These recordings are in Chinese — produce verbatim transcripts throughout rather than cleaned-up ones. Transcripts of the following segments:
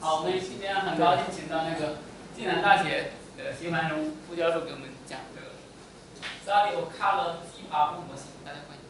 好，我们今天很高兴请到那个暨南大学的徐繁荣副教授给我们讲这个斯拉里欧卡勒计划布模型，大家欢迎。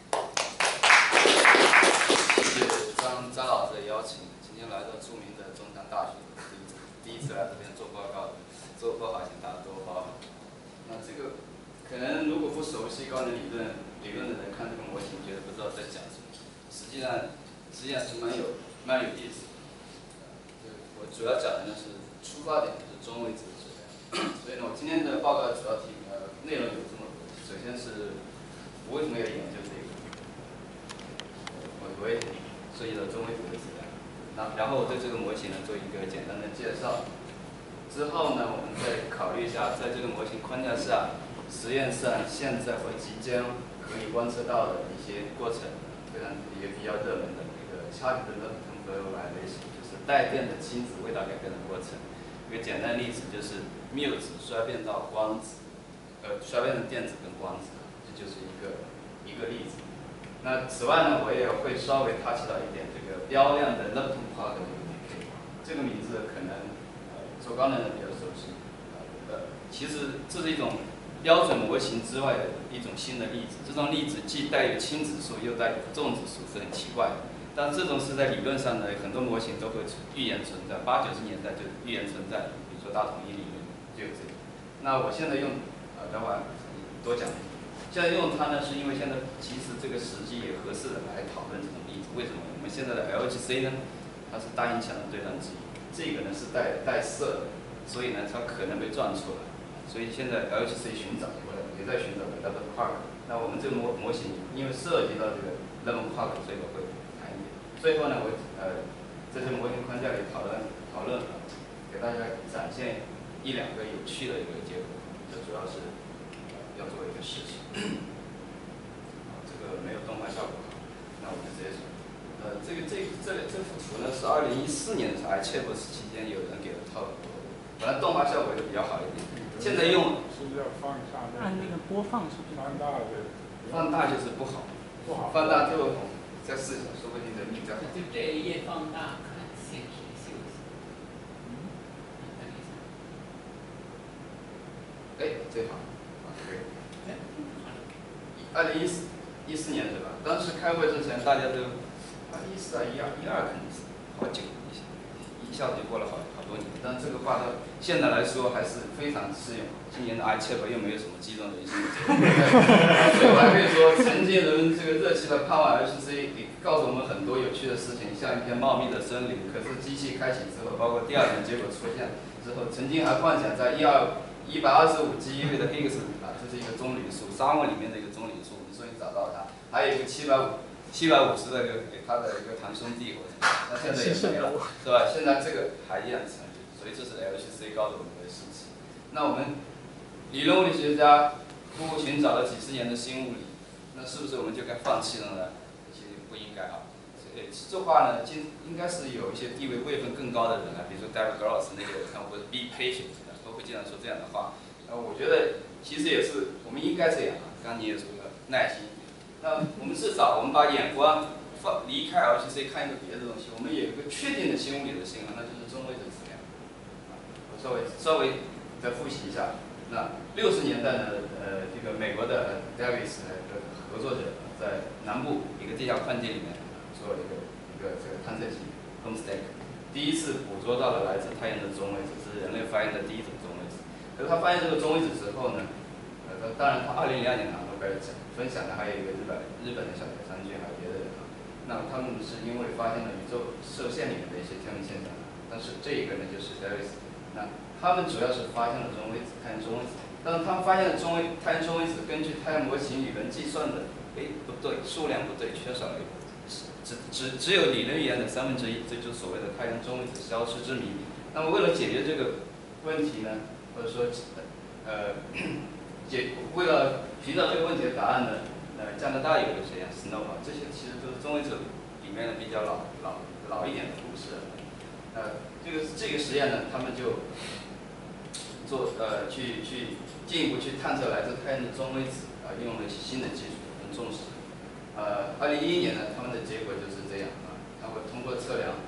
谢谢张张老师的邀请，今天来到著名的中山大学，第一次来这边做报告，做不好请大家多包涵。那这个可能如果不熟悉高能理论理论的人看这个模型，觉得不知道在讲什么，实际上实际上是蛮有蛮有意思的。我主要讲的呢是出发点是中微子质量，所以呢，我今天的报告主要题呃内容有这么多。首先是我为什么要研究这个，我我也涉及到中微子的质量，那然后我对这个模型呢做一个简单的介绍。之后呢，我们再考虑一下，在这个模型框架下，实验上现在或即将可以观测到的一些过程，非常一个比较热门的一个 charge polarization， 就是带电的亲子味道改变的过程。一个简单例子就是缪子衰变到光子，呃，衰变成电子跟光子，这就是一个一个例子。那此外呢，我也会稍微 touch 到一点这个标量的 lepton park 这个 decay， 这个名字可能。做高能的比较熟悉，呃，其实这是一种标准模型之外的一种新的粒子。这种粒子既带有氢指数又带有重指数，是很奇怪的。但这种是在理论上呢，很多模型都会预言存在，八九十年代就预言存在。比如说大统一理论就有这个。那我现在用，呃，待会儿多讲。现在用它呢，是因为现在其实这个时机也合适的来讨论这种粒子。为什么？我们现在的 L H C 呢，它是大音强的对称之一。这个呢是带带色的，所以呢它可能被撞出来，所以现在 L H C 寻找过来，也在寻找 lepton quark。那我们这个模模型因为涉及到这个 lepton quark， 所以我会谈一点。最后呢，我呃在这个模型框架里讨论讨论，给大家展现一两个有趣的一个结果，这主要是要做一个事情。这个没有动画效果，那我就直接说。呃，这个这这这幅图呢是二零一四年的时候 I C H E P 期间有人给的套图，本来动画效果就比较好一点。现在用是不是要放下？ 按那个播放是不是？ 放大的。 放大就是不好， 不好。放大就再试一下，说不定人比较好。 就这一页放大看现实休息。嗯。等一下。 哎，这好，可以。二零一四一四年对吧？当时开会之前大家都。啊，一四啊，一二，一二肯定是好久一下，一下子就过了好好多年。但这个话到现在来说还是非常适用。今年的 I C H E P 又没有什么激动人心的结果，所以我还可以说，曾经人这个热切的盼望 H C 告诉我们很多有趣的事情，像一片茂密的森林。可是机器开启之后，包括第二年结果出现之后，曾经还幻想在一二一百二十五 G E V 的 Higgs 啊，这是一个中理数，沙漠里面的一个中理数，我们终于找到它。还有一个七百五。七百五十的一个给他的一个堂兄弟，那现在也没了，是吧？现在这个还依然成立，所以这是 L H C 告诉我们的事情。那我们理论物理学家苦苦寻找了几十年的新物理，那是不是我们就该放弃了呢？其实不应该啊。呃，这话呢，今应该是有一些地位位分更高的人啊，比如说 David Gross 那个，他会 be patient， 都会经常说这样的话。呃，我觉得其实也是我们应该这样啊。刚刚你也说了，耐心。那我们至少我们把眼光放离开 L H C 看一个别的东西，我们有一个确定的新物理的信号，那就是中微子质量。我稍微稍微再复习一下。那六十年代呢，呃，这个美国的 Davis 的合作者在南部一个地下矿地里面做了一个一个这个探测器 Homestake， 第一次捕捉到了来自太阳的中微子，是人类发现的第一种中微子。可是他发现这个中微子之后呢，呃，当然他二零零二年拿诺贝尔奖。分享的还有一个日本日本的小田三君，还有别的人啊。那他们是因为发现了宇宙射线里面的一些天文现象，但是这一个呢就是 Davis。那他们主要是发现了中微子，太阳中微子。但是他们发现了中微太阳中微子，根据太阳模型理论计算的，哎不对，数量不对，缺少了一个，只只只有理论语言的三分之一，这就是所谓的太阳中微子消失之谜。那么为了解决这个问题呢，或者说呃解为了寻找这个问题的答案呢，呃，加拿大有一个实验 Snow 啊，这些其实都是中微子里面的比较老老老一点的故事。呃，这个这个实验呢，他们就做呃去去进一步去探测来自太阳的中微子啊、呃，用了新的技术，很重视。呃，二零一一年呢，他们的结果就是这样啊，他会通过测量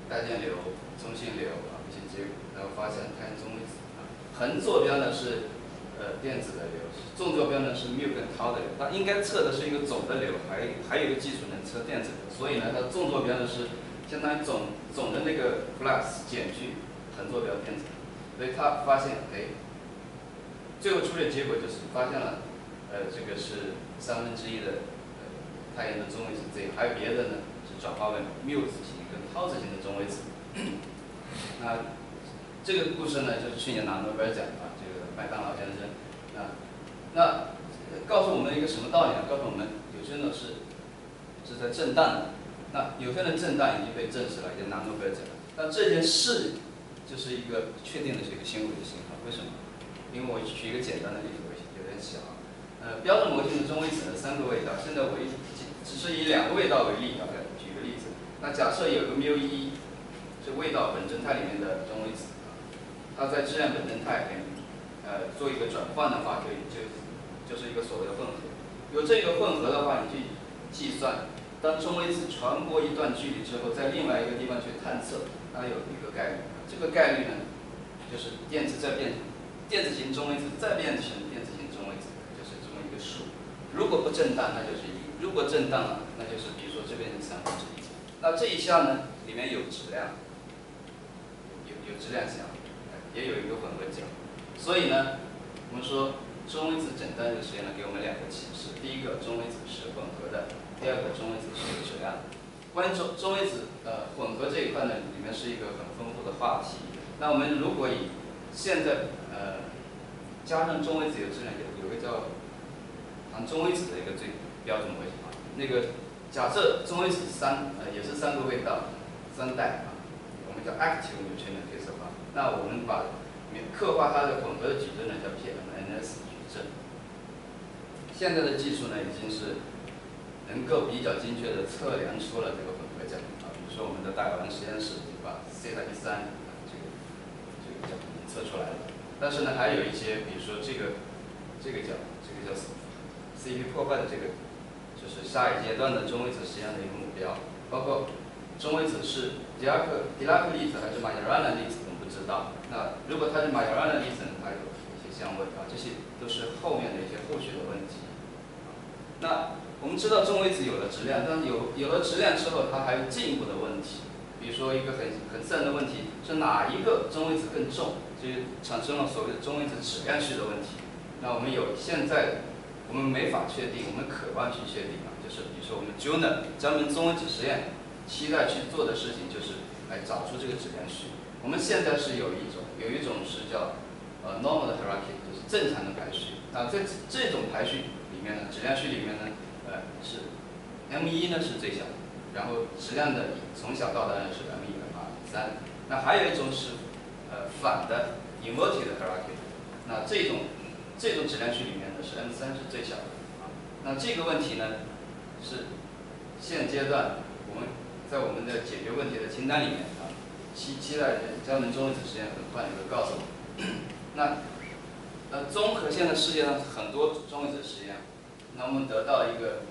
带电流、中性流啊一些结果，然后发现它中微子啊。横坐标呢是呃电子的流，纵坐标呢是缪跟 tau 的流。它应该测的是一个总的流，还还有一个基础能测电子流，所以呢，它纵坐标呢是相当于总总的那个 flux 减去横坐标电子流，所以他发现哎，最后出的结果就是发现了呃这个是三分之一的呃太阳的中微子，这还有别的呢是转化为缪子型跟 tau 子型的中微子。那这个故事呢，就是去年拿诺贝尔奖啊，这个麦当劳先生啊，那告诉我们一个什么道理呢？告诉我们有些呢是是在震荡的，那有些的震荡已经被证实了，已经拿诺贝尔奖了。那这件事就是一个确定的是一个新物理信号，为什么？因为我举一个简单的例子，有点小。呃，标准模型的中微子呢，三个味道，现在我只是以两个味道为例啊，举个例子。那假设有个缪一是味道本正态里面的中微子。它在质量本正态里面，呃，做一个转换的话，就就就是一个所谓的混合。有这个混合的话，你去计算，当中微子传播一段距离之后，在另外一个地方去探测，它有一个概率。这个概率呢，就是电子再变电子型中微子再变成电子型中微子，就是这么一个数。如果不震荡，那就是一；如果震荡了，那就是比如说这边是三分之一。那这一项呢，里面有质量，有有质量项。也有一个混合角，所以呢，我们说中微子诊断这个实验呢，给我们两个启示：第一个，中微子是混合的；第二个，中微子是有质量的。关于中中微子呃混合这一块呢，里面是一个很丰富的话题。那我们如果以现在呃加上中微子有质量，有有个叫含中微子的一个最标准模型啊，那个假设中微子三呃也是三个味道，三代啊，我们叫 active neutrino tensor。那我们把刻画它的混合的矩阵呢，叫 P M N S 矩阵。现在的技术呢，已经是能够比较精确的测量出了这个混合角啊。比如说我们的大丸实验室就把西塔一三这个这个角测出来了。但是呢，还有一些，比如说这个这个角，这个叫 C P 破坏的这个，就是下一阶段的中微子实验的一个目标，包括中微子是狄拉克狄拉克粒子还是马约拉的粒子。知道，那如果它是马约拉的粒子，它有一些相位啊，这些都是后面的一些后续的问题。那我们知道中微子有了质量，但有有了质量之后，它还有进一步的问题，比如说一个很很自然的问题是哪一个中微子更重，就产生了所谓的中微子质量序的问题。那我们有现在我们没法确定，我们渴望去确定啊，就是比如说我们 Juno 专门中微子实验期待去做的事情，就是来找出这个质量序。我们现在是有一种，有一种是叫呃 normal 的 hierarchy， 就是正常的排序。那在这种排序里面呢，质量序里面呢，呃是 M 一呢是最小的，然后质量的从小到大呢是 M 一、M 二、M 三。那还有一种是呃反的 inverted 的 hierarchy， 那这种这种质量序里面呢是 M 三是最小的啊。那这个问题呢是现阶段我们在我们的解决问题的清单里面啊。期期待专门中微子实验很快就会告诉我们。那呃，综合现在世界上很多中微子实验，那我们得到一个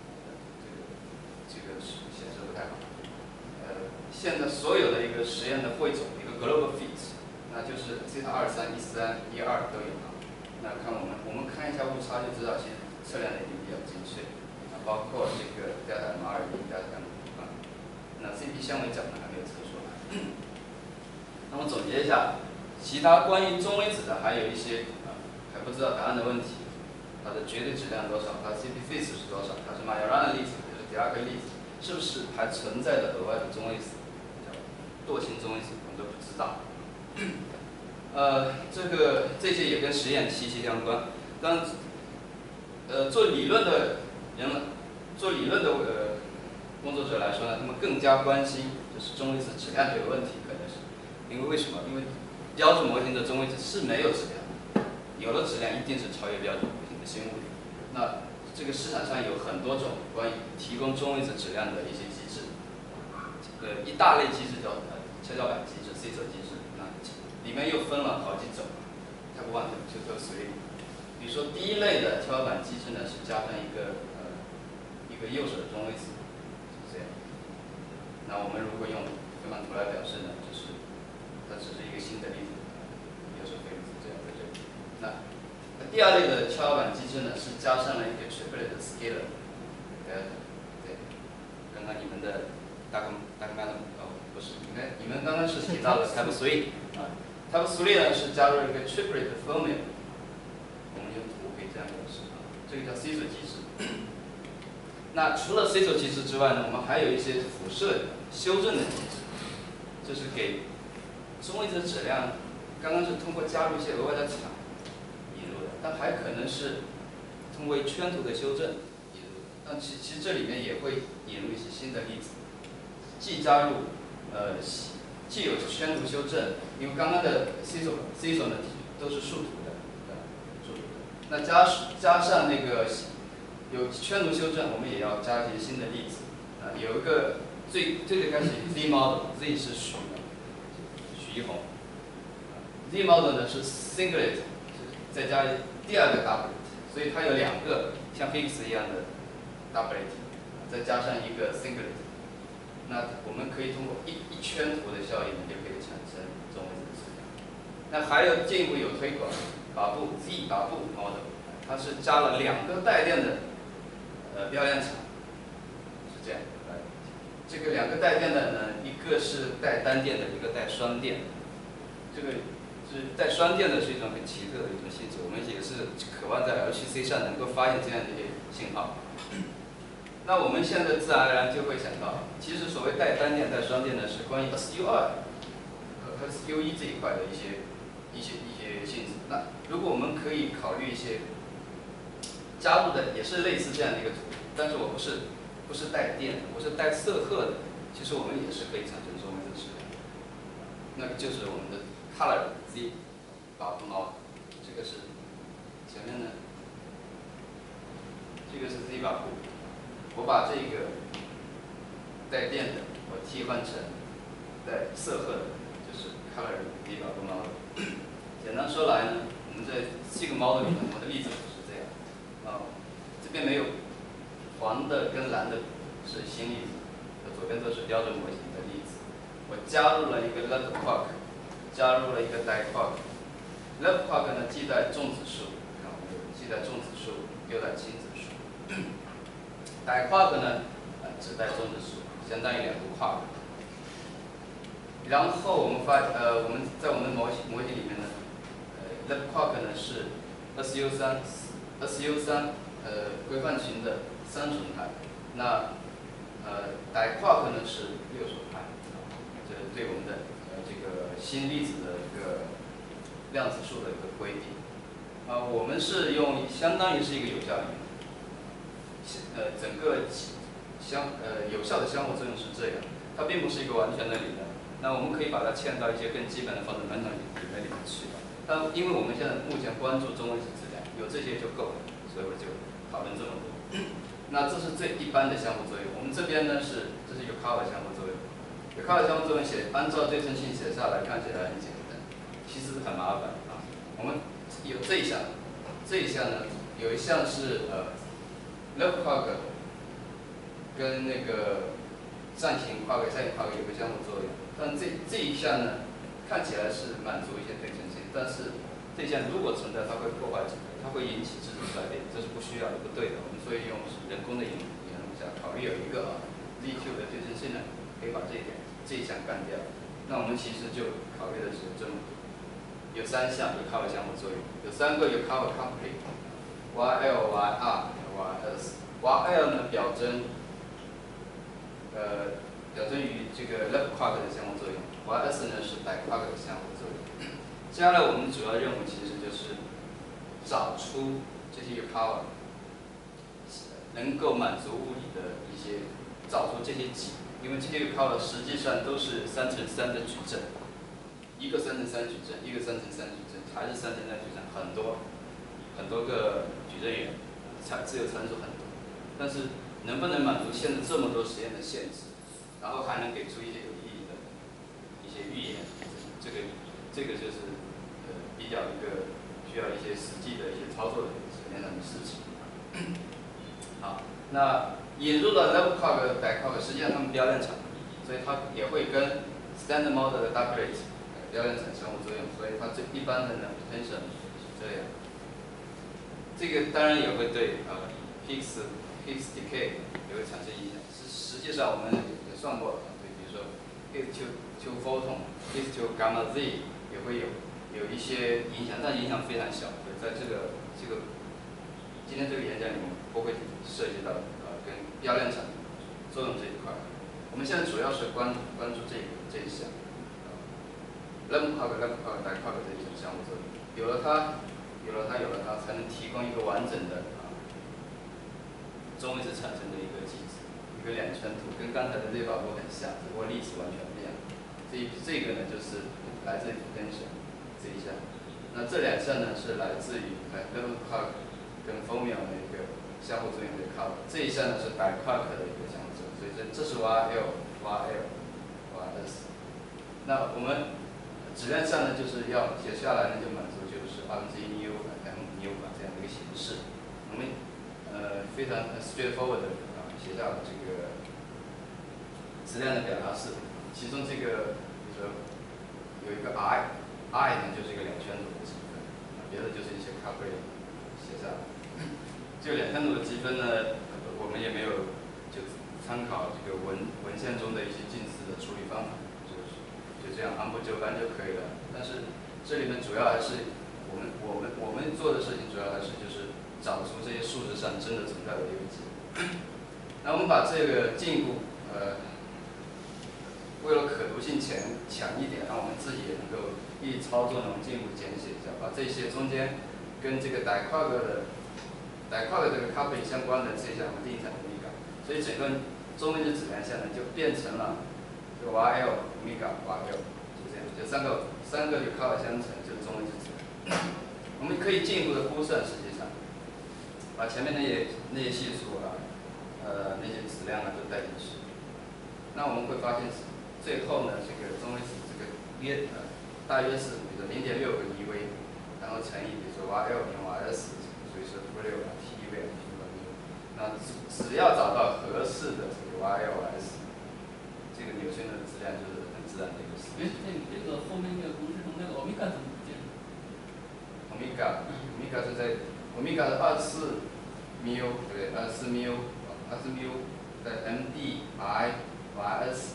这个这个显示不太好。呃，现在所有的一个实验的汇总，一个 global fit， 那就是西塔二三、一三、一二都有啊。那看我们我们看一下误差就知道，其实测量的已经比较精确。啊，包括这个 delta M 二一、delta M 啊，那 C P 相位角呢还没有测出来。那么总结一下，其他关于中微子的还有一些啊还不知道答案的问题，它的绝对质量多少，它 C P phase 是多少，它是马约拉的粒子还是第二个粒子，是不是还存在的额外的中微子，叫惰性中微子，我们都不知道。呃，这个这些也跟实验息息相关。当呃做理论的人们，做理论的呃工作者来说呢，他们更加关心就是中微子质量这个问题，可能是因为为什么？因为标准模型的中微子是没有质量的，有了质量一定是超越标准模型的新物理。那这个市场上有很多种关于提供中微子质量的一些机制，呃，一大类机制叫呃跷跷板机制 C 轴机制，那里面又分了好几种 ，Type One、Two、Three。比如说第一类的跷跷板机制呢，是加上一个呃一个右手的中微子，是这样。那我们如果用用曼图来表示呢，就是它只是一个新的例子，有时候可以这样在这里。那那第二类的跷跷板机制呢，是加上了一个 triplet 的 scalar。呃，对，刚刚你们的 Doc Doc Madam 哦不是，你看你们刚刚是提到了 Type three 啊 ，Type three 呢是加入了一个 triplet 的 fermion。我们用图可以这样表示啊，这个叫 C 轴机制。那除了 C 轴机制之外呢，我们还有一些辐射修正的机制，就是给中位子的质量，刚刚是通过加入一些额外的场引入的，但还可能是通过圈图的修正引入的。但其其实这里面也会引入一些新的例子，既加入呃既有圈图修正，因为刚刚的 C 轴 C 轴呢都是树图的，树图的，那加加上那个。有圈图修正，我们也要加一些新的例子。啊、呃，有一个最最最开始 Z model，Z 是许许一红 ，Z model 呢是 singlet， 再加第二个 doublet， 所以它有两个像 Higgs 一样的 doublet， 再加上一个 singlet。那我们可以通过一一圈图的效应，就可以产生中位子的质量。那还有进一步有推广，把布 Z 把布 model， 它是加了两个带电的。呃，标焰场是这样，呃，这个两个带电的呢，一个是带单电的，一个带双电。这个是带双电的是一种很奇特的一种性质，我们也是渴望在 L H C 上能够发现这样的一些信号。那我们现在自然而然就会想到，其实所谓带单电、带双电呢，是关于 S U 二和 S U 一这一块的一些一些一些性质。那如果我们可以考虑一些。加入的也是类似这样的一个图，但是我不是不是带电的，我是带色褐的。其实我们也是可以产生中位子质量。那个就是我们的 color Z 把猫，这个是前面呢，这个是 Z 把布，我把这个带电的我替换成带色褐的，就是 color Z 把布猫。简单说来呢，我们在这个猫的里面，我的例子。啊，这边没有黄的跟蓝的是新例子，左边都是标准模型的例子。我加入了一个 left quark， 加入了一个 die quark。left quark 呢既带重指数，看我们既带重指数又带轻指数。die quark 呢，呃只带重指数，相当于两个 quark。然后我们发呃我们在我们的模型模型里面呢，呃 left quark 呢是 S U 三。S U 三呃规范群的三重态，那呃 die quark 呢是六重态，这对我们的呃这个新粒子的一个量子数的一个规定。啊、呃，我们是用相当于是一个有效应，呃整个相呃有效的相互作用是这样，它并不是一个完全的理论。那我们可以把它嵌到一些更基本的 fundamental 理论里面去。但因为我们现在目前关注中位子质量。有这些就够了，所以我就讨论这么多。那这是最一般的相互作用。我们这边呢是这是一个 Carver 相互作用。有 Carver 相互作用写，按照对称性写下来看起来很简单，其实很麻烦啊。我们有这一项，这一项呢有一项是呃 left quark 跟那个扇形 quark 扇形 quark 有个相互作用，但这这一项呢看起来是满足一些对称性，但是这一项如果存在，它会破坏。它会引起质子衰变，这是不需要的、不对的。我们所以用人工的引引入下，考虑有一个啊 Z Q 的对称性呢，可以把这一点这一项干掉。那我们其实就考虑的是这么多，有三项有 cover 相互作用，有三个有 cover coupling，Y L、Y R 和 Y S。Y L 呢表征呃表征于这个 left quark 的相互作用 ，Y S 呢是 die quark 的相互作用。接下来我们主要任务其实就是找出这些 cover 能够满足物理的一些，找出这些几，因为这些 cover 实际上都是三乘三的矩阵，一个三乘三矩阵，一个三乘三矩阵，还是三乘三矩阵，很多很多个矩阵元，参自由参数很多，但是能不能满足现在这么多实验的限制，然后还能给出一些有意义的一些预言，这个这个就是呃比较一个。需要一些实际的一些操作的层面上的事情。好，那引入了 left quark、die quark，实际上它们标量场，所以它也会跟 standard model 的 doublet 标准层相互作用，所以它最一般的呢 potential 是这样。这个当然也会对啊 Higgs Higgs decay 也会产生影响。实实际上我们也算过，对，比如说 Higgs to to photon Higgs to gamma Z 也会有有一些影响，但影响非常小。在这个这个今天这个演讲里面不会涉及到呃跟标量场作用这一块。我们现在主要是关关注这个这一项。Level Park Level Park Dye Park 这一种相互作用，有了它，有了它，有了它，才能提供一个完整的啊中位子产生的一个机制，一个两圈图，跟刚才的这把波很像，只不过例子完全不一样。这这个呢就是来自于 potential 这一项，那这两项呢是来自于呃 Level Park 跟 Fermion 的一个相互作用的 cover， 这一项呢是 Dye Park 的一个相互作用，所以这这是 Y L Y L Y S。那我们质量上呢，就是要写下来呢，就满足就是 R G mu M mu 啊这样的一个形式。我们呃非常 straightforward 的啊写下了这个质量的表达式，其中这个比如说有一个 I，I 呢就是一个两圈组的积分，别的就是一些 coupling 写下来。这个两圈组的积分呢，我们也没有就参考这个文文献中的一些近似的处理方法。就这样按部就班就可以了。但是这里面主要还是我们我们我们做的事情，主要还是就是找出这些数值上真的存在的一个积。那我们把这个进一步呃，为了可读性强强一点，让我们自己也能够一操作呢，我们进一步简写一下，把这些中间跟这个 Dye-Quag 的 Dye-Quag 这个 coupling 相关的这些我们定义成欧米伽，所以整个中位子质量下呢就变成了。这个 Y L、欧米伽、Y L 就这样，就三个三个就 cover 相乘，就是中位子质量。我们可以进一步的估算，实际上把前面那些那些系数啊，呃那些质量啊都带进去。那我们会发现，最后呢，这个中位子这个约呃大约是比如零点六个 eV， 然后乘以比如说 Y L 乘 Y S， 所以是负六啊 T V 啊 T V。那只只要找到合适的这个 Y L S。这个纽森的质量就是很自然的一个事情。 哎，那你这个后面那个公式中那个欧米伽怎么不见了？ 欧米伽，欧米伽是在欧米伽是二四缪，对不对？二四缪，二四缪在 M D I Y S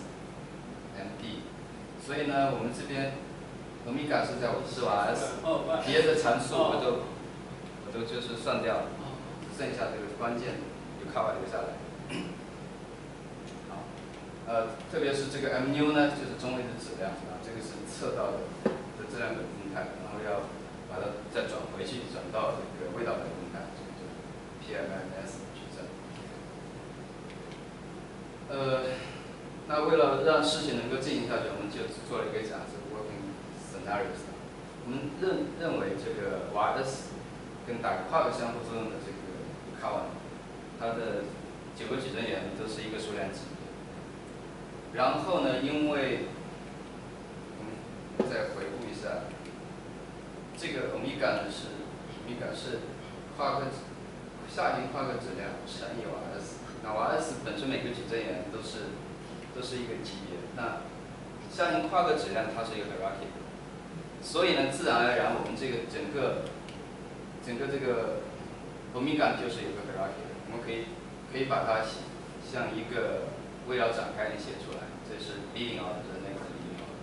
M D， 所以呢，我们这边欧米伽是在五十 Y S， 别的参数我都我都就是算掉了，剩下这个关键就靠留下来。呃，特别是这个 mu 呢，就是中位子质量啊，这个是测到的的质量本动态，然后要把它再转回去，转到这个味道本动态，这个就是 P M M S 矩阵。呃，那为了让事情能够进行下去，我们就做了一个假设 working scenarios。我们认认为这个 Y S 跟Dye-Quag相互作用的这个 cover， 它的九个矩阵元都是一个数量级。然后呢，因为我们再回顾一下，这个欧米伽呢是欧米伽是夸克下行夸克质量乘以 Y S， 那 Y S 本身每个矩阵元都是都是一个级别，那下行夸克质量它是一个 hierarchy， 所以呢，自然而然我们这个整个整个这个欧米伽就是有个 hierarchy， 我们可以可以把它像一个为了展开你写出来，这是 leading order 的那个 leading order。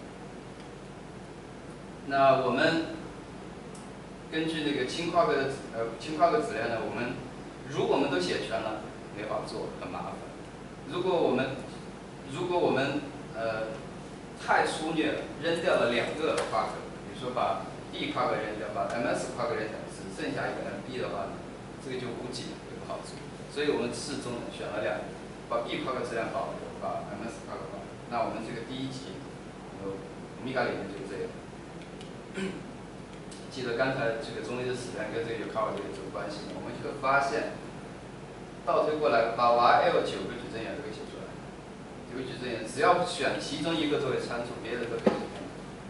那我们根据这个氢夸克的呃氢夸克质量呢，我们如果我们都写全了，没法做，很麻烦。如果我们如果我们呃太粗略了，扔掉了两个夸克，比如说把 D 夸克扔掉，把 M S 夸克扔掉，只剩下一个 M B 的话，这个就无解，就不好做。所以我们适中选了两个，把 B 夸克质量保留，把 M S 夸克保留。那我们这个第一题，有欧米伽里面就这样。记得刚才这个中位子质量跟这个有靠这个有关系，我们就会发现，倒推过来把 Y L 九个矩阵元都给写出来，九个矩阵元只要选其中一个作为参数，别的都可以选。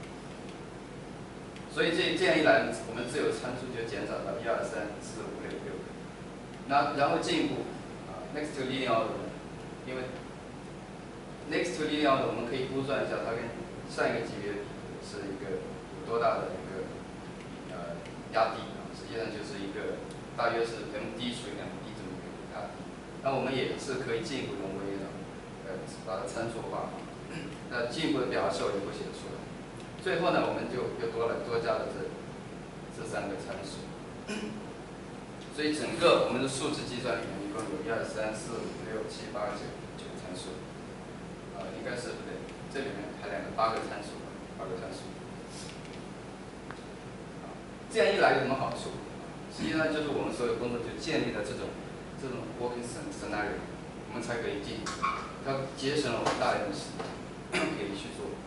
所以这这样一来，我们自由参数就减少到一二三四五六六个。那然后进一步啊 ，next to leading order，因为 next to linear 我们可以估算一下它跟上一个级别是一个有多大的一个呃压低啊，实际上就是一个大约是 m d 除以 m d 这么一个压低。那我们也是可以进一步用微的，呃，把它参数化。那进一步的表示我就不写出来。最后呢，我们就又多了多加了这这三个参数。所以整个我们的数值计算里面一共有一二三四五六七八九九个参数，啊、呃，应该是不对，这里面还两个八个参数，八个参数。啊，这样一来有什么好处？实际上就是我们所有工作就建立了这种这种 working scenario， 我们才可以进，它节省了我们大量的时间可以去做。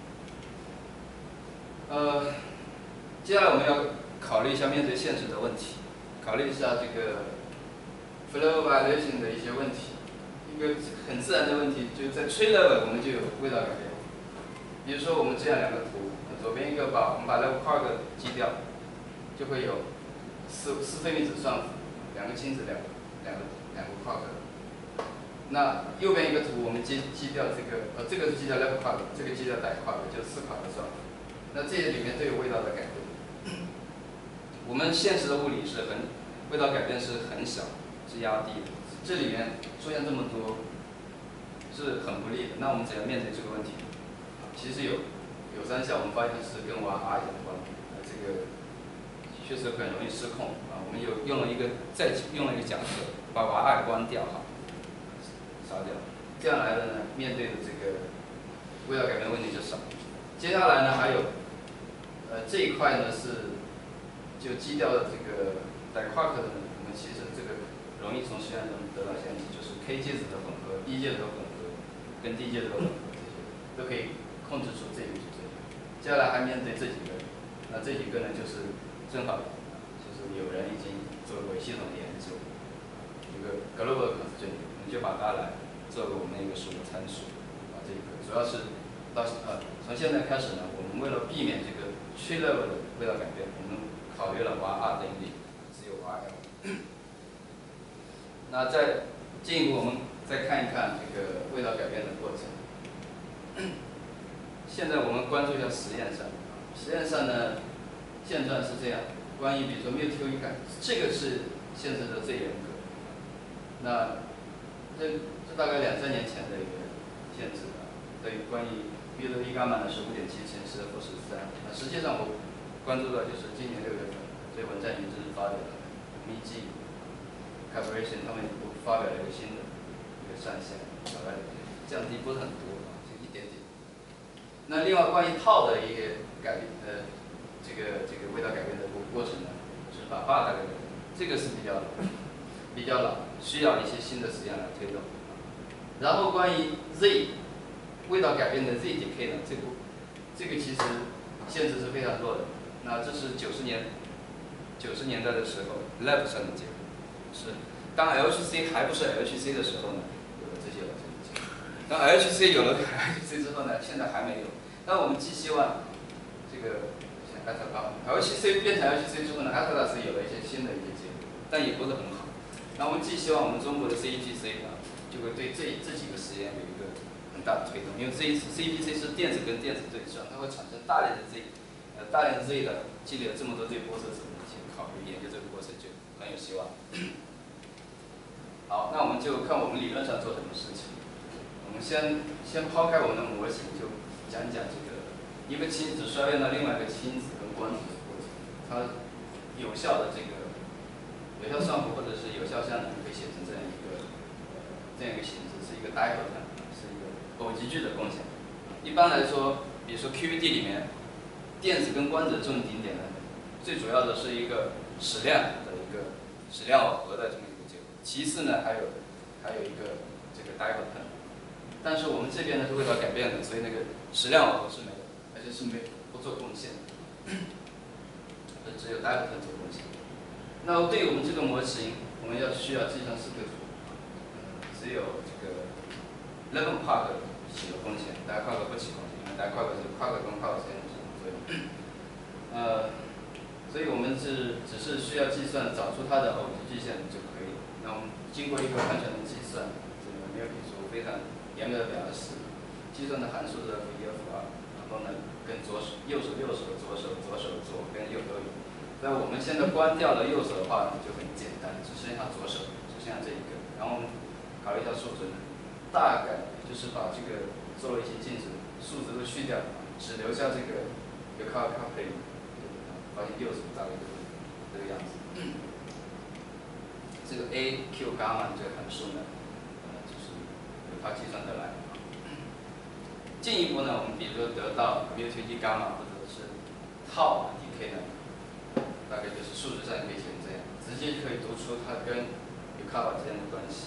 呃，接下来我们要考虑一下面对现实的问题。考虑一下这个 flow violation 的一些问题，一个很自然的问题，就是在 tree level 我们就有味道改变。比如说我们这样两个图，左边一个把我们把 level quark 击掉，就会有四四费米子算符，两个亲子两个两个两个 quark。那右边一个图我们击击掉这个呃这个是击掉 level quark， 这个击掉 die quark， 就四 quark 算符。那这些里面都有味道的改变。我们现实的物理是很，味道改变是很小，是压低的。这里面出现这么多，是很不利的。那我们怎样面对这个问题？其实有有三项，我们发现是跟娃 R 有关，呃，这个确实很容易失控啊。我们有用了一个再用了一个假设，把娃 R 关掉哈，烧掉，这样来的呢，面对的这个味道改变问题就少。接下来呢，还有，呃，这一块呢是。就击掉了这个 die quark 的呢，我们其实这个容易从实验中得到现象，就是 k 介子的混合、一介子的混合跟 d 介子的混合这些都可以控制出这个矩阵。接下来还面对这几个，那这几个呢就是正好就是有人已经做过系统的研究，一个 global constraint， 我们就把它来作为我们的一个数的参数啊，这个主要是到呃从现在开始呢，我们为了避免这个 tree level 的味道改变，我们考虑了 y r 等于零，只有 yl。那再进一步，我们再看一看这个味道改变的过程。现在我们关注一下实验上，实验上呢，现状是这样。关于比如说 μ t 感，这个是限制的最严格。那这这大概两三年前的一个限制啊，对于关于 μ t 伽马呢是五点七乘十的负十三。那实际上我关注到就是今年六月份，这文在寅就是发表了 M E G Corporation 他们发表了一个新的一个上限，大概降低不是很多啊，就一点点。那另外关于套的一个改变呃这个这个味道改变的过过程呢，是把 bar 大概改变，这个是比较比较老，需要一些新的实验来推动。然后关于 Z 味道改变的 Z decay 呢，这个这个其实限制是非常弱的。那这是九十年九十年代的时候 lab 上的结果，是当 L H C 还不是 L H C 的时候呢，有了这些结果。当 L H C 有了 L H C 之后呢，现在还没有。但我们寄希望这个像 L H C 变成 L H C 之后呢 ，Atlas 有了一些新的一些结果，但也不是很好。那我们寄希望我们中国的 C E G C 啊，就会对这这几个实验有一个很大的推动，因为 C E G C 是电子跟电子对撞，它会产生大量的 Z。呃，大量 Z 的积累了这么多对波色子，我们去考虑研究这个过程就很有希望。好，那我们就看我们理论上做什么事情。我们先先抛开我们的模型，就讲讲这个一个亲子衰变到另外一个亲子跟光子的过程，它有效的这个有效算符或者是有效项能可以写成这样一个呃这样一个形式，是一个 dipole 是一个偶极矩的共享。一般来说，比如说 Q E D 里面。电子跟光子的这种顶点呢，最主要的是一个矢量的一个矢量耦合的这么一个结果。其次呢，还有还有一个这个 dipole， 但是我们这边呢是味道改变的，所以那个矢量耦合是没有，而且是没不做贡献的，只有 dipole 做贡献。那对于我们这个模型，我们要需要计算四个图，只有这个 eleven quark 起了贡献 ，die quark 不起贡献，因为 die quark 是 quark 跟 quark 之间的。呃，所以我们是只是需要计算找出它的偶极矩线就可以。那我们经过一个完全的计算，这个没有给出非常严格的表示， 计算的函数是 F 一 F 二，然后呢跟左手右手右手左手左手左跟右都有。那我们现在关掉了右手的话呢，就很简单，只剩下左手，只剩下这一个。然后我们考虑一下数值，大概就是把这个做了一些进程，数值都去掉，只留下这个有靠靠配，发现右手大概就是这个样子。这个 a q 伽马这个函数呢，呃，就是由它计算得来。进一步呢，我们比如说得到 mu 推进伽马或者是套 dk 呢，大概就是数值上也可以写成这样，直接就可以读出它跟 u 伽马之间的关系。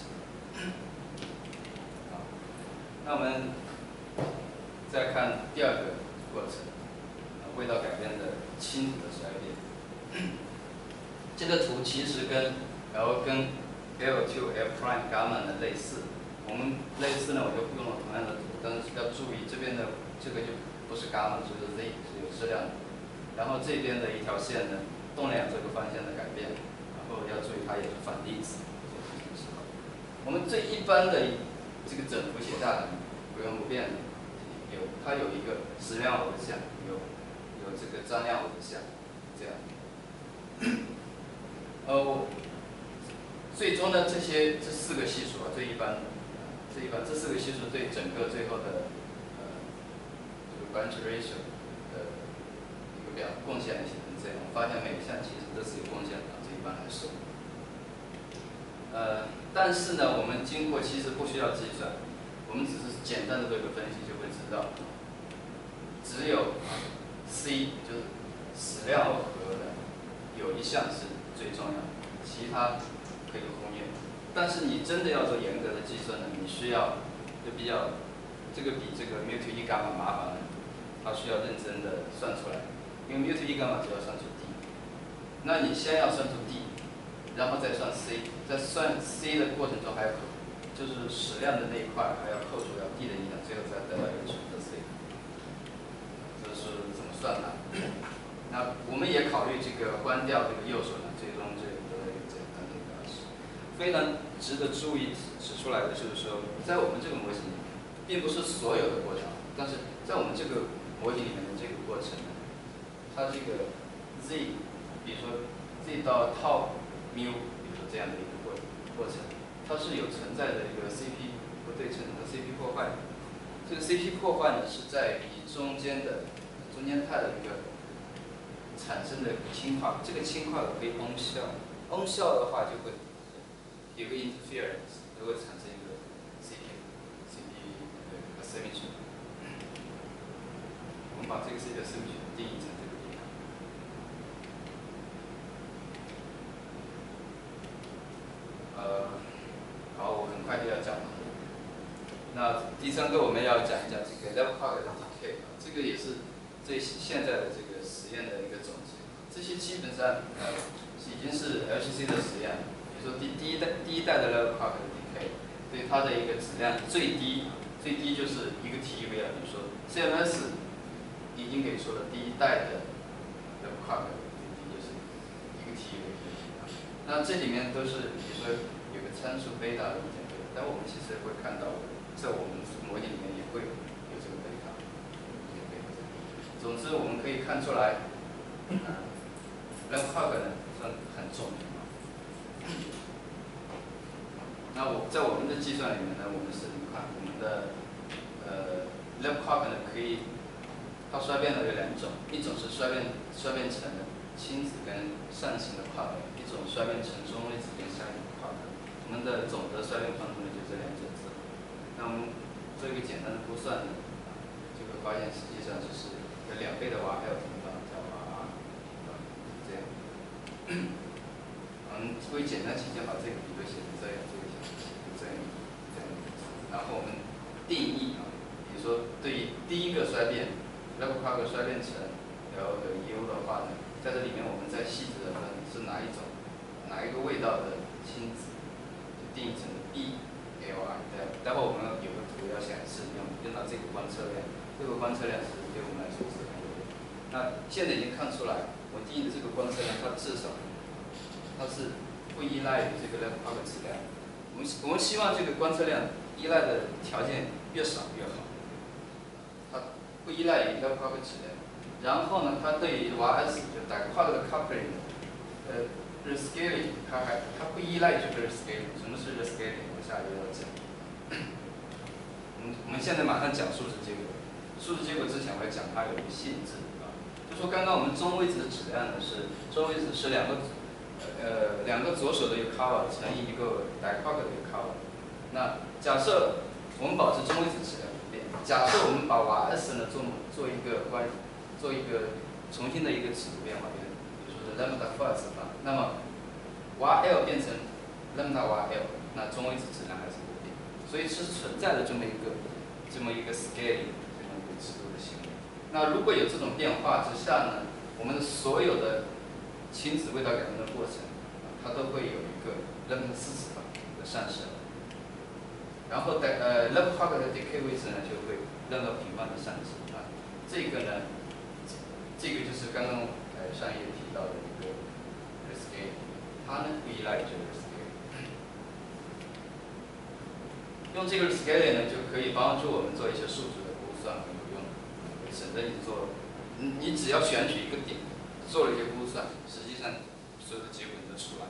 好，那我们再看第二个过程，味道改变的亲子的衰变。这个图其实跟 L 跟 L 就 L prime 伽马的类似，我们类似呢，我就用了同样的图，但是要注意这边的这个就不是伽马，就是 Z 是有质量的。然后这边的一条线呢，动量这个方向的改变，然后要注意它也是反粒子。我们最一般的这个整幅写下来，不用不变的，有它有一个矢量偶的像，有有这个张量偶的像，这样。呃，最终呢，这些这四个系数啊，最一般的，最一般这四个系数对整个最后的呃这个 branch ratio 的一个表贡献写成这样。我发现每一项其实都是有贡献的，这一般来说。呃，但是呢，我们经过其实不需要计算，我们只是简单的做一个分析就会知道，只有 C 就是矢量耦合的有一项是最重要的，其他可以忽略。但是你真的要做严格的计算呢，你需要就比较这个比这个 mu 一伽马麻烦了，它需要认真的算出来，因为 mu 一伽马只要算出 d， 那你先要算出 d。然后再算 C， 在算 C 的过程中还要扣，就是矢量的那一块还要扣除掉 D 的影响，最后才得到一个纯的 C。这是怎么算的？那我们也考虑这个关掉这个右手呢，最终就得到一个简单的一个表示。非常值得注意指出来的就是说，在我们这个模型里面，并不是所有的过程，但是在我们这个模型里面的这个过程呢，它这个 Z， 比如说 Z 到 tau mu， 比如说这样的一个过过程，它是有存在的一个 C P 不对称和 C P 破坏。这个 C P 破坏呢是在以中间的中间态的一个产生的氢化，这个氢化可以翁效，翁效的话就会有个 interference， 就会产生一个 C P C P 的 asymmetry。我们把这个 C P asymmetry 定义成这个地方。呃，好，我很快就要讲了。那第三个我们要讲一讲这个 level clock 的 decay， 这个也是最现在的这个实验的一个总结。这些基本上呃已经是 L C C 的实验，比如说第第一代第一代的 level clock 的 decay， 对它的一个质量最低最低就是一个 T E V 了，比如说 C M S 已经给出了第一代的 level clock 最低就是一个 T E V。那这里面都是比如说有个参数贝塔的一点贝塔，但我们其实会看到，在我们模型里面也会有这个贝塔。总之我们可以看出来，啊 level clock 呢算很重要。那我在我们的计算里面呢，我们是看我们的呃 level clock 呢可以，它衰变的有两种，一种是衰变衰变成亲子跟上行的 clock， 一种衰变成中微子跟下行的 clock。我们的总的衰变方程呢就这两种字。那我们做一个简单的估算呢，就会发现实际上就是有两倍的瓦还有平方加瓦，这样。嗯，为简单起见，把这个比对写成这样，这个写成这样，这样。然后我们定义啊，比如说对于第一个衰变 level clock 衰变成 L 的 U 的话呢，在这里面我们再细致的分是哪一种，哪一个味道的亲子，就定义成 B L I。待会我们有个图要显示，用用到这个观测量，这个观测量是对我们来说是很有用的。那现在已经看出来，我定义的这个观测量，它至少它是不依赖于这个 level clock 质量。我们我们希望这个观测量依赖的条件越少越好。 不依赖于 Love-Park 质量。然后呢，它对于 Y S 就 Dagpark 的 coupling， 呃 rescaling， 它还它不依赖于这个 rescaling。什么是 rescaling？ 我下一页要讲。我们我们现在马上讲数值结果。数值结果之前我要讲它有一个性质啊，就说刚刚我们中位子的质量呢是中位子是两个呃两个左手的一个 cover 乘以一个 Dagpark 的一个 cover。那假设我们保持中位子质量不变，假设我们把 Y S 呢做做一个关做一个重新的一个尺度变化，比如说是 lambda first 吧，那么 Y L 变成 lambda Y L， 那中位子质量还是不变，所以是存在的这么一个这么一个 scaling 这么一个尺度的行为。那如果有这种变化之下呢，我们的所有的亲子味道改变的过程，它都会有一个 lambda 四次方的上升，然后的呃 Love-Park 的 decay 位置呢就会 lambda 平方的上升啊，这个呢。这个就是刚刚呃上一页提到的一个 rescaling， 它呢不依赖于这个 rescaling。用这个 rescaling 呢就可以帮助我们做一些数值的估算，很有用，省得你做，你你只要选取一个点，做了一些估算，实际上所有的结果都出来。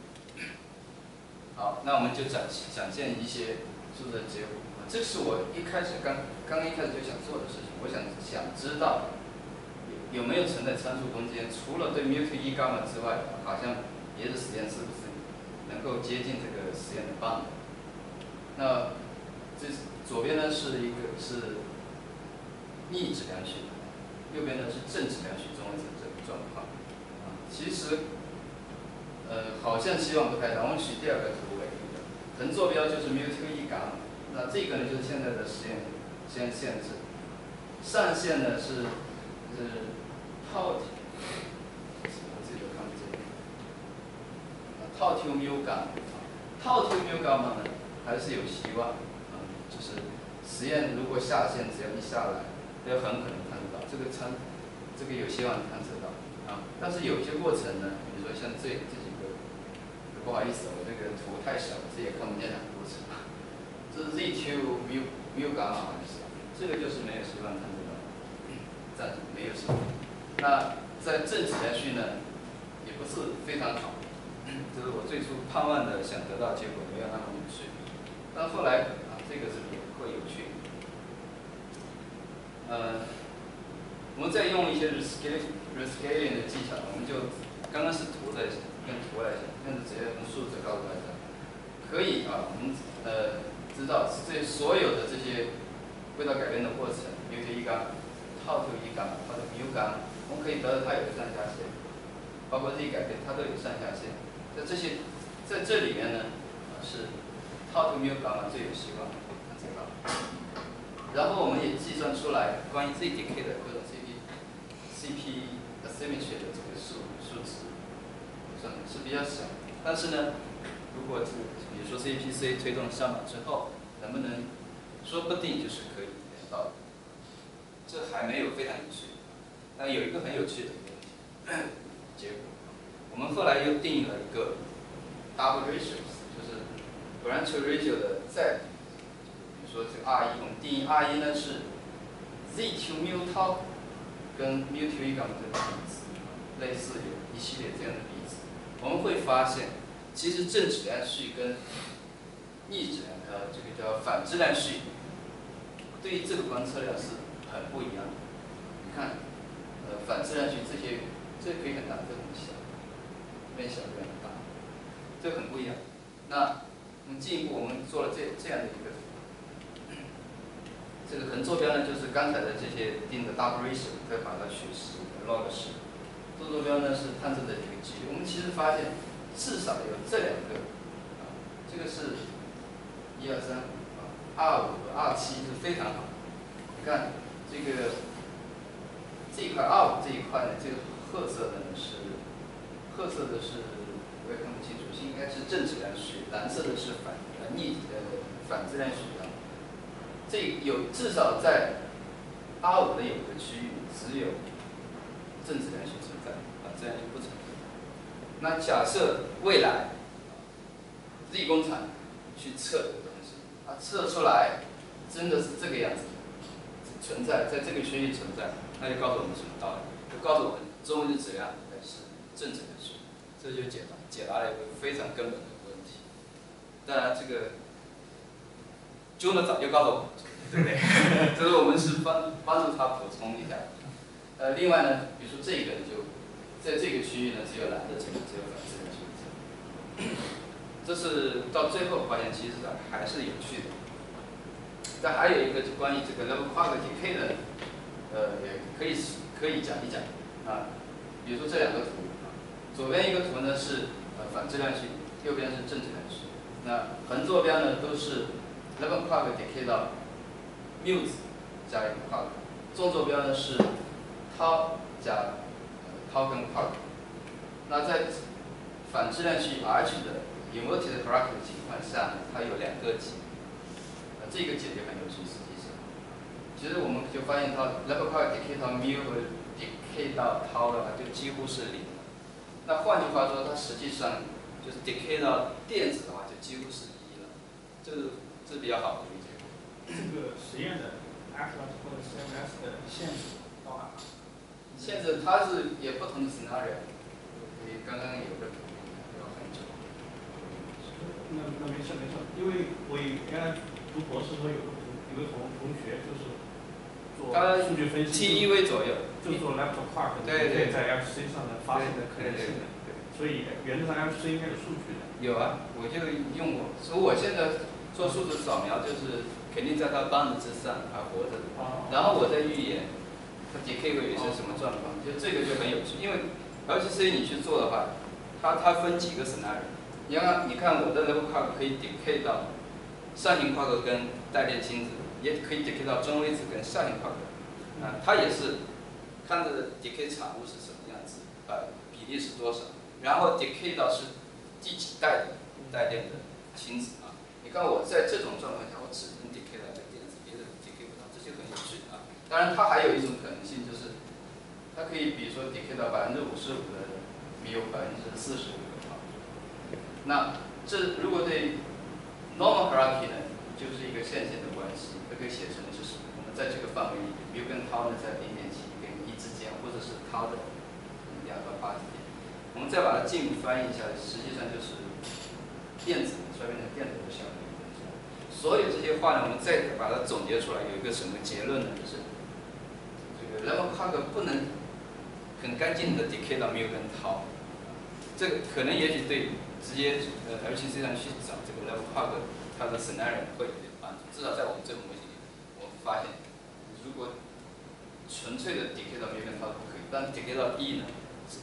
好，那我们就展展现一些数值的结果。这是我一开始刚刚一开始就想做的事情，我想想知道。有没有存在参数空间？除了对 mu 一伽马之外，好像别的实验是不是能够接近这个实验的 bound？ 那这左边呢是一个是逆质量序，右边呢是正质量序中位子这个状况。啊，其实呃好像希望不太大。我们取第二个图为例，横坐标就是 mu 一伽马，那这个呢就是现在的实验实验限制。上限呢是是套 T， 我自己都看不见。套 T mu 伽马，套 T mu 伽马呢还是有希望，啊，就是实验如果下限只要一下来，要很可能探测到这个参，这个有希望探测到啊。但是有些过程呢，比如说像这这几个，不好意思，我这个图太小，自己也看不见两个过程。这是 Z 二 mu mu 伽马还是？这个就是没有希望探测到，暂时没有希望。那在正质量序呢，也不是非常好，这是我最初盼望的想得到结果，没有那么有趣。但后来啊，这个是会有趣。呃，我们再用一些 rescaling rescaling 的技巧，我们就刚刚是图的，用图来讲，现在直接用数字告诉大家，可以啊，我们呃知道这所有的这些味道改变的过程 ，mu 一伽，套 T 一伽，它的 mu 伽。我们可以得到它有个上下限，包括 z 改变它都有上下限。在这些，在这里面呢，是套 T mu 伽马最有希望探测到。然后我们也计算出来关于 z decay 的各种 C P C P asymmetry 的这个数数值，算是比较小。但是呢，如果比如说 C P C 推动上马之后，能不能说不定就是可以得到的。这还没有非常有趣。那有一个很有趣的一个问题，结果，我们后来又定义了一个 double ratio， 就是 branch ratio 的 z， 比如说这个 R 一，我们定义 R 一呢是 z 2 mu tau 跟 mu 一伽马的比值，类似有一系列这样的比值，我们会发现，其实正质量序跟逆质量呃这个叫反质量序，对于这个观测量是很不一样的。你看。呃，反质量序这些，这可以很大，这很小，变小变大，这很不一样。那我们进一步，我们做了这这样的一个，这个横坐标呢，就是刚才的这些定的 double ratio， 再把它取十 log 十。纵坐标呢是探测的一个几率。我们其实发现，至少有这两个，啊，这个是一二三，啊 ，R 五和 R 七是非常好。你看这个。这一块 R 五这一块呢，这个褐色的呢是，褐色的是我也看不清楚，是应该是正质量序，蓝色的是反呃逆呃反质量序啊。这有至少在 R 五的有个区域只有正质量序存在，反质量序不存在。那假设未来 Z 工厂去测这个东西，它测出来真的是这个样子， 存在，在这个区域存在，那就告诉我们什么道理？就告诉我们中位的质量还是正整数，这就解答解答了一个非常根本的问题。当然，这个 Juno 早就告诉我们，对不对？这是我们是帮帮助他补充一下。呃，另外呢，比如说这个就在这个区域呢，只有蓝的值，只有反自然数值。这是到最后发现，其实还是有趣的。但还有一个就关于这个 level quark decay 的，呃，也可以可以讲一讲啊。比如说这两个图，左边一个图呢是呃反质量序，右边是正质量序。那横坐标呢都是 level quark decay 到 mu 加一个 quark， 纵坐标呢是 tau 加 tau 跟 quark。那在反质量序 H 的 inverted quark 的情况下呢，它有两个极。呃，这个解就很有趣，实际上，其实我们就发现它 level quark decay 到 mu 和 decay 到 tau 的话，就几乎是零。那换句话说，它实际上就是 decay 到电子的话，就几乎是一了。这是这是比较好的理解。 这个实验的 Atlas 或者 C M S 的限制到哪？ 限制它是也不同的 scenario， 你刚刚有个要很久。 那那没事没事，因为我原来读博士时候有个同有个同同学就是做数据分析 T E V 左右， 就做 laptop quark， 对对， 在 F C 上的发现的可能性的。所以原则上 F C 应该有数据的。 有啊，我就用过，所以我现在做数字扫描就是肯定在它棒子之上还活着的，然后我再预演它 decay 会有一些什么状况，就这个就很有趣，因为 L C C 你去做的话，它它分几个 scenario， 你看你看我的 level quark 可以 decay 到上行 quark 跟带电亲子，也可以 decay 到中微子跟下行 quark， 啊，它也是看着 decay 产物是什么样子，呃，比例是多少，然后 decay 到是第几代的带电的亲子啊。你看我在这种状况下，我只能 decay 到这个电子，别的 decay 不到，这就很有趣啊。当然，它还有一种可能性，就是它可以比如说 decay 到百分之五十五的 mu， 百分之四十五的 tau。那这如果对 normal hierarchy 呢，就是一个线性的关系，它可以写成就是我们在这个范围里 mu 跟 tau 呢在零点七跟一之间，或者是 tau 的两到八之间。我们再把它进一步翻译一下，实际上就是电子衰变成电子的效应。所有这些话呢，我们再把它总结出来，有一个什么结论呢？就是这个 level quark 不能很干净的 decay 到 mu 跟 tau。这个可能也许对直接呃 L C C 上去找这个 level quark 它的 scenario 会有点帮助。至少在我们这个模型里，我们发现，如果纯粹的 decay 到 mu 跟 tau 不可以，但 decay 到 E 呢？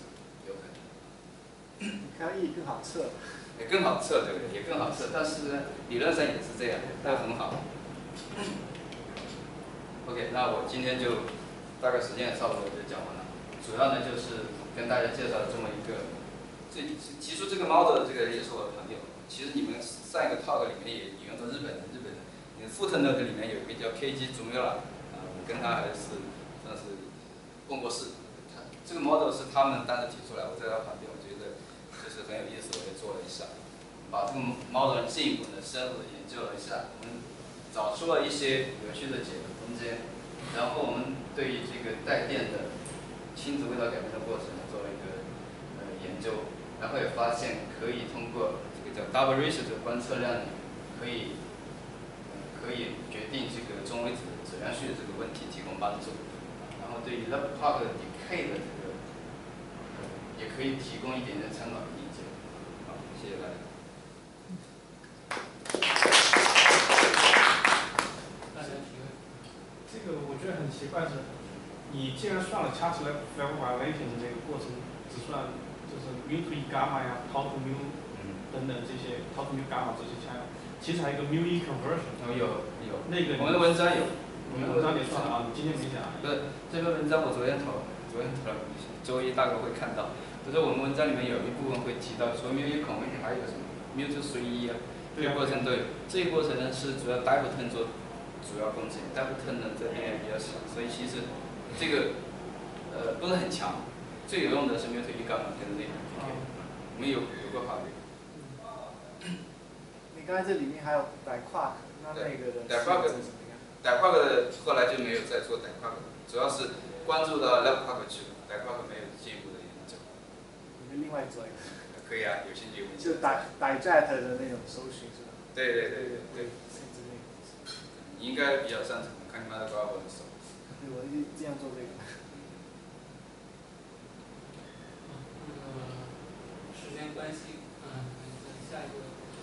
看 E 更好测， 也更好测，对不对？也更好测，但是呢，理论上也是这样，但很好。OK， 那我今天就大概时间也差不多就讲完了。主要呢就是跟大家介绍这么一个，这提出这个 model 的这个人也是我的朋友。其实你们上一个 talk 里面也引用到日本人，日本人，你的 footnote 里面有一个叫 K G 竹苗了，啊，我跟他还是算是共过事。他这个 model 是他们当时提出来，我在他旁边，我觉得。就是很有意思，我也做了一下，把这个 model 进一步的深入的研究了一下，我们找出了一些有趣的解读空间，然后我们对于这个带电的亲子味道改变的过程做了一个呃研究，然后也发现可以通过这个叫 double ratio 的观测量，可以、呃、可以决定这个中微子质量序的这个问题提供帮助，然后对于 level quark decay 的这个。也可以提供一点点参考的意见。好，谢谢大家。 大家提问。 这个我觉得很奇怪是，你既然算了 charge level violation 的这个过程，只算就是 mu to E gamma 呀 ，tau to mu 等等这些 tau to mu gamma 这些加，其实还有一个 mu E conversion。 哦，有有。 那个我们的文章有。 我们文章里算了啊，你今天没讲。 不是，这篇文章我昨天投，昨天投了，周一大概会看到。就是我们文章里面有一部分会提到，除了 mu E conversion 还有什么 mu to 随一啊，这个过程都有。这个过程呢是主要 Dieberton 做主要工程 ，Dieberton 呢这边也比较小，所以其实这个呃不是很强。最有用的是 mu to E gamma 跟那个 decay， 我们有有过考虑。 你刚才这里面还有 diquark， 那那个的 diquark 是怎么样 ，Debug 的后来就没有再做 Debug 了，主要是关注到 Webpack 去了 ，Debug 没有进一步的研究。 你们另外做一个。 可以啊，有兴趣我们就 Digest 的那种搜寻是吧？ 对对对对对。 限制那个。 你应该比较擅长，看你妈的瓜我很熟。 对，我就这样做这个。 那个时间关系，嗯，下一个。